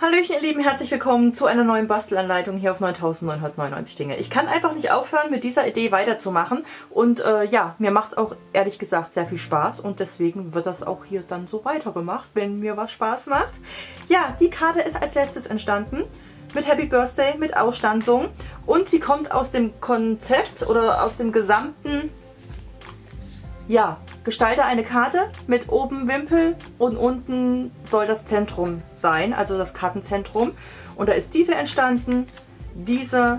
Hallöchen ihr Lieben, herzlich willkommen zu einer neuen Bastelanleitung hier auf 9999 Dinge. Ich kann einfach nicht aufhören, mit dieser Idee weiterzumachen und ja, mir macht es auch ehrlich gesagt sehr viel Spaß und deswegen wird das auch hier dann so weitergemacht, wenn mir was Spaß macht. Ja, die Karte ist als letztes entstanden mit Happy Birthday, mit Ausstanzung und sie kommt aus dem Konzept oder aus dem gesamten, ja, gestalte eine Karte mit oben Wimpel und unten soll das Zentrum sein, also das Kartenzentrum. Und da ist diese entstanden, diese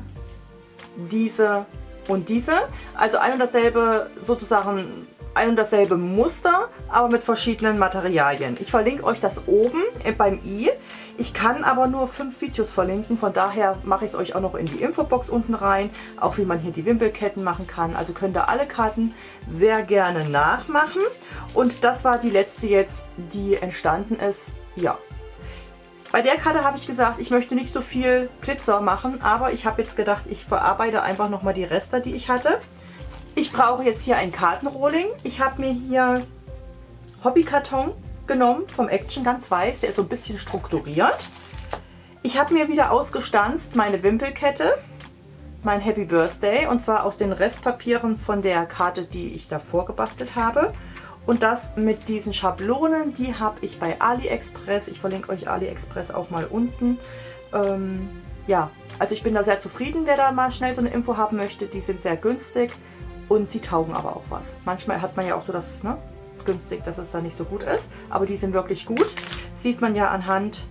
und diese. Also ein und dasselbe sozusagen, ein und dasselbe Muster, aber mit verschiedenen Materialien. Ich verlinke euch das oben beim i. Ich kann aber nur 5 Videos verlinken, von daher mache ich es euch auch noch in die Infobox unten rein, auch wie man hier die Wimpelketten machen kann. Also könnt ihr alle Karten sehr gerne nachmachen. Und das war die letzte jetzt, die entstanden ist. Ja. Bei der Karte habe ich gesagt, ich möchte nicht so viel Glitzer machen, aber ich habe jetzt gedacht, ich verarbeite einfach nochmal die Reste, die ich hatte. Ich brauche jetzt hier ein Kartenrohling. Ich habe mir hier Hobbykarton genommen vom Action, ganz weiß, der ist so ein bisschen strukturiert. Ich habe mir wieder ausgestanzt meine Wimpelkette, mein Happy Birthday, und zwar aus den Restpapieren von der Karte, die ich davor gebastelt habe. Und das mit diesen Schablonen, die habe ich bei AliExpress. Ich verlinke euch AliExpress auch mal unten. Ja, also ich bin da sehr zufrieden, wer da mal schnell so eine Info haben möchte. Die sind sehr günstig und sie taugen aber auch was. Manchmal hat man ja auch so das, ne, günstig, dass es da nicht so gut ist, aber die sind wirklich gut. Sieht man ja anhand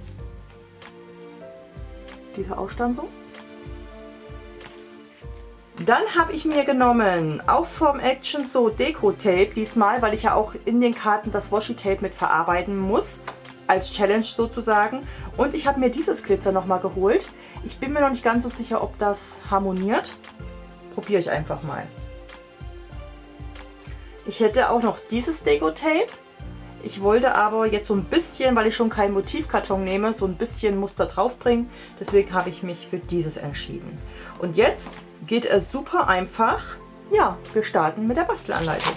dieser Ausstanzung. Dann habe ich mir genommen, auch vom Action so Deko-Tape diesmal, weil ich ja auch in den Karten das Washi-Tape mit verarbeiten muss, als Challenge sozusagen. Und ich habe mir dieses Glitzer nochmal geholt. Ich bin mir noch nicht ganz so sicher, ob das harmoniert. Probiere ich einfach mal. Ich hätte auch noch dieses Deko-Tape. Ich wollte aber jetzt so ein bisschen, weil ich schon keinen Motivkarton nehme, so ein bisschen Muster drauf bringen. Deswegen habe ich mich für dieses entschieden. Und jetzt geht es super einfach. Ja, wir starten mit der Bastelanleitung.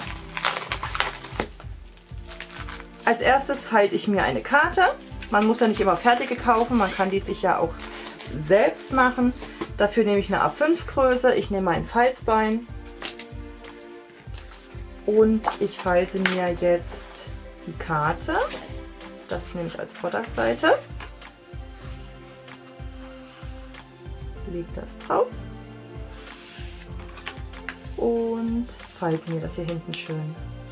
Als erstes falte ich mir eine Karte. Man muss ja nicht immer fertige kaufen, man kann die sich ja auch selbst machen. Dafür nehme ich eine A5 Größe. Ich nehme mein Falzbein. Und ich falte mir jetzt die Karte. Das nehme ich als Vorderseite. Lege das drauf. Und falte mir das hier hinten schön.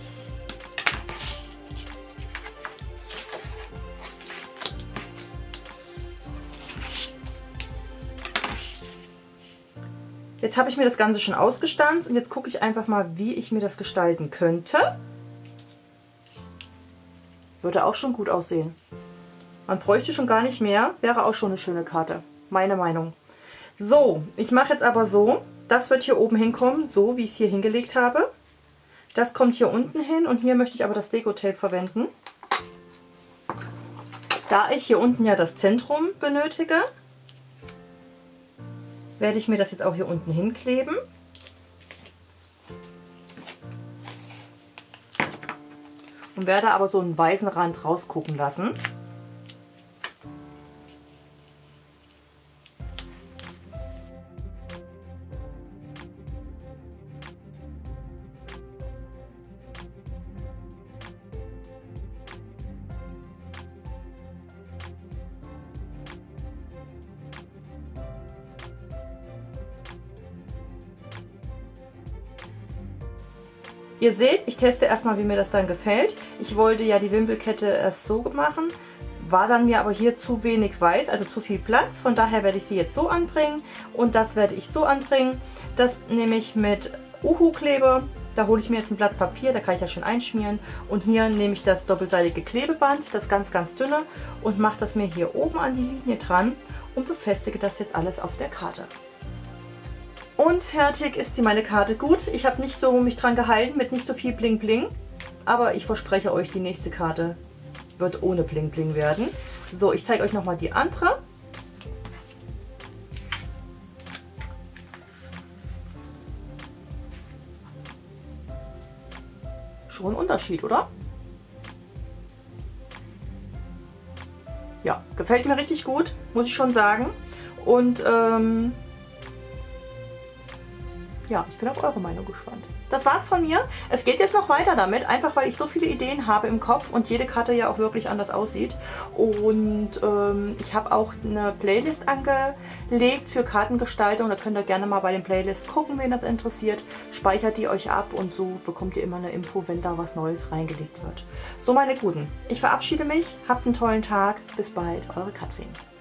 Jetzt habe ich mir das Ganze schon ausgestanzt und jetzt gucke ich einfach mal, wie ich mir das gestalten könnte. Würde auch schon gut aussehen. Man bräuchte schon gar nicht mehr, wäre auch schon eine schöne Karte. Meine Meinung. So, ich mache jetzt aber so, das wird hier oben hinkommen, so wie ich es hier hingelegt habe. Das kommt hier unten hin und hier möchte ich aber das Deko-Tape verwenden. Da ich hier unten ja das Zentrum benötige, werde ich mir das jetzt auch hier unten hinkleben. Und werde aber so einen weißen Rand rausgucken lassen. Ihr seht, ich teste erstmal, wie mir das dann gefällt. Ich wollte ja die Wimpelkette erst so machen, war dann mir aber hier zu wenig weiß, also zu viel Platz. Von daher werde ich sie jetzt so anbringen und das werde ich so anbringen. Das nehme ich mit Uhu-Kleber. Da hole ich mir jetzt ein Blatt Papier, da kann ich ja schon einschmieren. Und hier nehme ich das doppelseitige Klebeband, das ganz dünne, und mache das mir hier oben an die Linie dran und befestige das jetzt alles auf der Karte. Und fertig ist meine Karte. Gut, ich habe nicht so mich dran gehalten mit nicht so viel Bling Bling. Aber ich verspreche euch, die nächste Karte wird ohne Bling Bling werden. So, ich zeige euch nochmal die andere. Schon ein Unterschied, oder? ja, gefällt mir richtig gut, muss ich schon sagen. Und ja, ich bin auf eure Meinung gespannt. Das war's von mir. Es geht jetzt noch weiter damit, einfach weil ich so viele Ideen habe im Kopf und jede Karte ja auch wirklich anders aussieht. Und ich habe auch eine Playlist angelegt für Kartengestaltung. Da könnt ihr gerne mal bei den Playlists gucken, wen das interessiert. Speichert die euch ab und so bekommt ihr immer eine Info, wenn da was Neues reingelegt wird. So, meine Guten, ich verabschiede mich. Habt einen tollen Tag. Bis bald, eure Katrin.